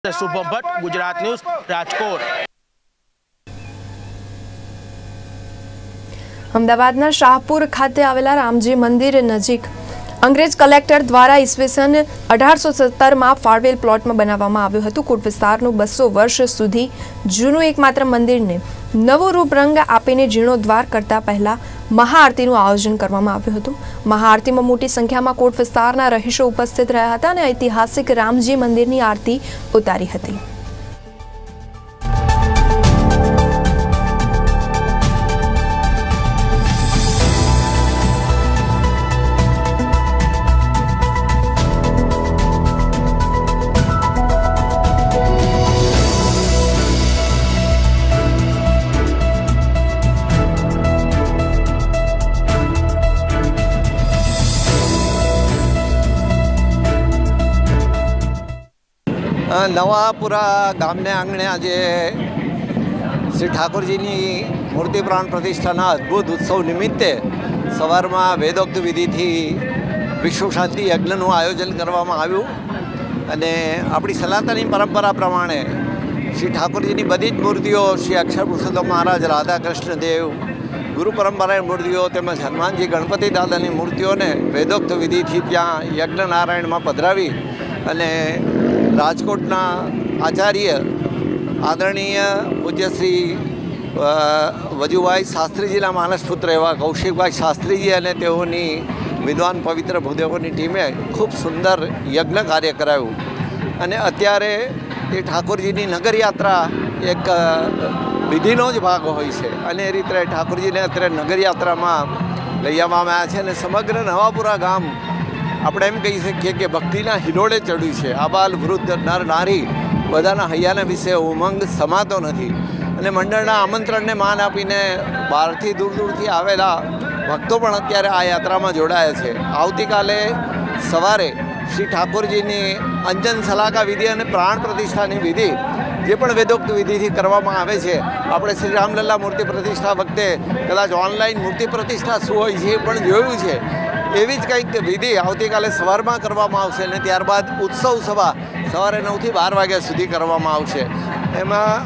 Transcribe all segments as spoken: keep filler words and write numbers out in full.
Shubham Bhatt, Gujarat news, Rajkot. અમદાવાદના શાહપુર ખાતે આવેલા રામજી મંદિર નજીક અંગ્રેજ કલેક્ટર દ્વારા ઈસવીસન અઢારસો સત્તરમાં ફાળવેલ પ્લોટમાં બનાવવામાં આવ્યું હતું। કુટ વિસ્તારનું બસો વર્ષ સુધી જૂનું એકમાત્ર મંદિરને નવો રૂપ રંગ આપીને જીર્ણોદ્ધાર કરતા પહેલા મહાઆરતીનું આયોજન કરવામાં આવ્યું હતું। મહાઆરતીમાં મોટી સંખ્યામાં કોટ વિસ્તારના રહીશો ઉપસ્થિત રહ્યા હતા અને ઐતિહાસિક રામજી મંદિરની આરતી ઉતારી હતી। નવાપુરા ગામને આંગણે આજે શ્રી ઠાકોરજીની મૂર્તિ પ્રાણ પ્રતિષ્ઠાના અદ્ભુત ઉત્સવ નિમિત્તે સવારમાં વેદોક્ત વિધિથી વિશ્વ શાંતિ યજ્ઞનું આયોજન કરવામાં આવ્યું અને આપણી સનાતની પરંપરા પ્રમાણે શ્રી ઠાકોરજીની બધી જ મૂર્તિઓ શ્રી અક્ષર પુરુષોત્તમ મહારાજ, રાધા કૃષ્ણ દેવ, ગુરુ પરંપરાની મૂર્તિઓ તેમજ હનુમાનજી ગણપતિ દાદાની મૂર્તિઓને વેદોક્ત વિધિથી ત્યાં યજ્ઞ નારાયણમાં પધરાવી અને રાજકોટના આચાર્ય આદરણીય પૂજ્ય શ્રી વજુભાઈ શાસ્ત્રીજીના માનસપુત્ર એવા કૌશિકભાઈ શાસ્ત્રીજી અને તેઓની વિદ્વાન પવિત્ર ભૂદેવોની ટીમે ખૂબ સુંદર યજ્ઞ કાર્ય કરાવ્યું અને અત્યારે એ ઠાકોરજીની નગરયાત્રા એક વિધિનો જ ભાગ હોય છે અને એ રીતે ઠાકોરજીને અત્યારે નગરયાત્રામાં લઈ આવવામાં આવ્યા છે અને સમગ્ર નવાપુરા ગામ આપણે એમ કહી શકીએ કે ભક્તિના હિલોળે ચડ્યું છે। આબાલ વૃદ્ધ નર નારી બધાના હૈયાના વિશે ઉમંગ સમાતો નથી અને મંડળના આમંત્રણને માન આપીને બહારથી દૂર દૂરથી આવેલા ભક્તો પણ અત્યારે આ યાત્રામાં જોડાયા છે। આવતીકાલે સવારે શ્રી ઠાકોરજીની અંજન સલાકા વિધિ અને પ્રાણ પ્રતિષ્ઠાની વિધિ જે પણ વેદોક્ત વિધિથી કરવામાં આવે છે, આપણે શ્રી રામલલ્લા મૂર્તિ પ્રતિષ્ઠા વખતે કદાચ ઓનલાઈન મૂર્તિ પ્રતિષ્ઠા શું હોય છે એ પણ જોયું છે। એવી જ કંઈક વિધિ આવતીકાલે સવારમાં કરવામાં આવશે અને ત્યારબાદ ઉત્સવ સભા સવારે નવથી બાર વાગ્યા સુધી કરવામાં આવશે। એમાં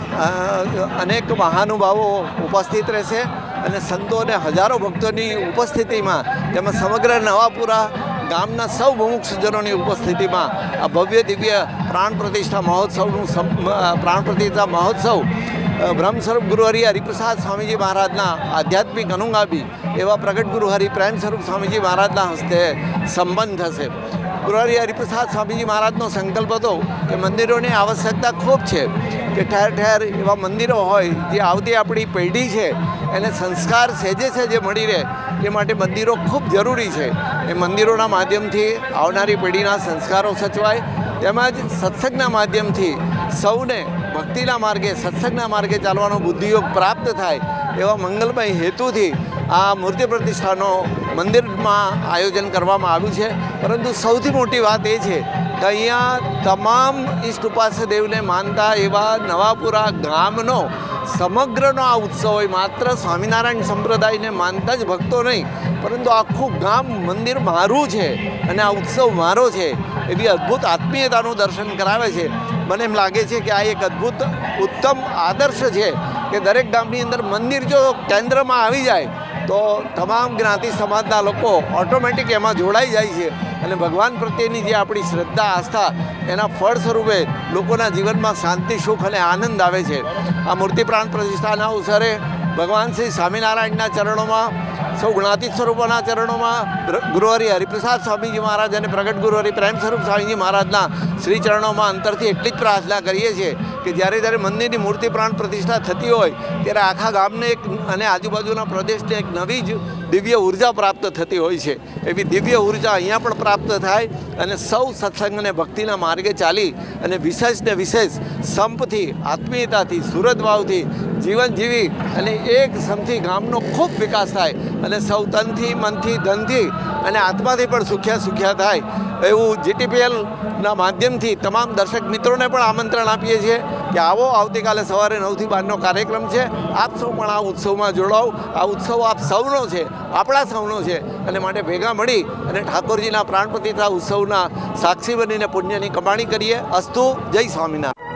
અનેક મહાનુભાવો ઉપસ્થિત રહેશે અને સંતો અને હજારો ભક્તોની ઉપસ્થિતિમાં તેમજ સમગ્ર નવાપુરા ગામના સૌ મુમુક્ષજનોની ઉપસ્થિતિમાં આ ભવ્ય દિવ્ય પ્રાણ પ્રતિષ્ઠા મહોત્સવનું પ્રાણ પ્રતિષ્ઠા મહોત્સવ બ્રહ્મ સ્વરૂપ ગુરુ હરિ હરિપ્રસાદ સ્વામીજી મહારાજના આધ્યાત્મિક અનુગામી એવા પ્રગટ ગુરુ હરિ પ્રેમ સ્વરૂપ સ્વામીજી મહારાજના હસ્તે સંપન્ન થશે। ગુરુ હરિ હરિપ્રસાદ સ્વામીજી મહારાજનો સંકલ્પ હતો કે મંદિરોની આવશ્યકતા ખૂબ છે કે ઠેર ઠેર એવા મંદિરો હોય જે આવતી આપણી પેઢી છે એને સંસ્કાર સહેજે સહેજે મળી રહે એ માટે મંદિરો ખૂબ જરૂરી છે। એ મંદિરોના માધ્યમથી આવનારી પેઢીના સંસ્કારો સચવાય તેમજ સત્સંગના માધ્યમથી સૌને ભક્તિના માર્ગે સત્સંગના માર્ગે ચાલવાનો બુદ્ધિયોગ પ્રાપ્ત થાય એવા મંગલમય હેતુથી આ મૂર્તિ પ્રતિષ્ઠાનો મંદિરમાં આયોજન કરવામાં આવ્યું છે। પરંતુ સૌથી મોટી વાત એ છે કે અહીંયા તમામ ઈષ્ટ ઉપાસ્ય દેવને માનતા એવા નવાપુરા ગામનો સમગ્રનો આ ઉત્સવ હોય, માત્ર સ્વામિનારાયણ સંપ્રદાયને માનતા જ ભક્તો નહીં પરંતુ આખું ગામ મંદિર મારું છે અને આ ઉત્સવ મારો છે એવી અદ્ભુત આત્મીયતાનું દર્શન કરાવે છે। મને એમ લાગે છે કે આ એક અદ્ભુત ઉત્તમ આદર્શ છે કે દરેક ગામની અંદર મંદિર જો કેન્દ્રમાં આવી જાય તો તમામ જ્ઞાતિ સમાજના લોકો ઓટોમેટિક એમાં જોડાઈ જાય છે અને ભગવાન પ્રત્યેની જે આપણી શ્રદ્ધા આસ્થા એના ફળ સ્વરૂપે લોકોના જીવનમાં શાંતિ, સુખ અને આનંદ આવે છે। આ મૂર્તિ પ્રાણ પ્રતિષ્ઠાના અવસરે ભગવાન શ્રી સ્વામિનારાયણના ચરણોમાં, સૌ જ્ઞાતિ સ્વરૂપોના ચરણોમાં ગુરુ હરિ હરિપ્રસાદ સ્વામીજી મહારાજ અને પ્રગટ ગુરુ હરિ પ્રેમ સ્વરૂપ સ્વામીજી મહારાજના શ્રી ચરણોમાં અંતરથી એટલી જ પ્રાર્થના કરીએ છીએ કે જ્યારે જ્યારે મંદિરની મૂર્તિ પ્રાણ પ્રતિષ્ઠા થતી હોય ત્યારે આખા ગામને એક અને આજુબાજુના પ્રદેશને એક નવી જ દિવ્ય ઉર્જા પ્રાપ્ત થતી હોય છે। એવી દિવ્ય ઉર્જા અહીંયા પણ પ્રાપ્ત થાય અને સૌ સત્સંગ અને ભક્તિના માર્ગે ચાલી અને વિશેષ ને વિશેષ સંપથી, આત્મીયતાથી, સુરતભાવથી જીવન જીવી અને એક સમથી ગામનો ખૂબ વિકાસ થાય અને સૌ તનથી, મનથી, ધનથી અને આત્માથી પણ સુખ્યા સુખ્યા થાય એવું જીટીપીએલના માધ્યમથી તમામ દર્શક મિત્રોને પણ આમંત્રણ આપીએ છીએ કે આવો, આવતીકાલે સવારે નવથી બારનો કાર્યક્રમ છે, આપ સૌ પણ આ ઉત્સવમાં જોડાઓ। આ ઉત્સવ આપ સૌનો છે, આપણા સૌનો છે અને માટે ભેગા મળી અને ઠાકોરજીના પ્રાણ પ્રતિષ્ઠા ઉત્સવના સાક્ષી બનીને પુણ્યની કમાણી કરીએ। અસ્તુ, જય સ્વામિનારાયણ।